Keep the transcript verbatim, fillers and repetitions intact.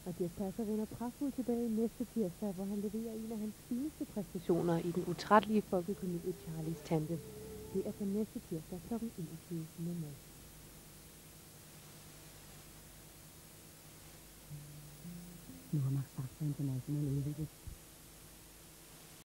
Og Dirch Passer vender pragtfuldt tilbage næste tirsdag, hvor han leverer en af hans fineste præstationer i den utrættelige folkekomedie Charlies Tante. Det er på næste tirsdag kl. enogtyve nul nul. Nu har Max Factor International udviklet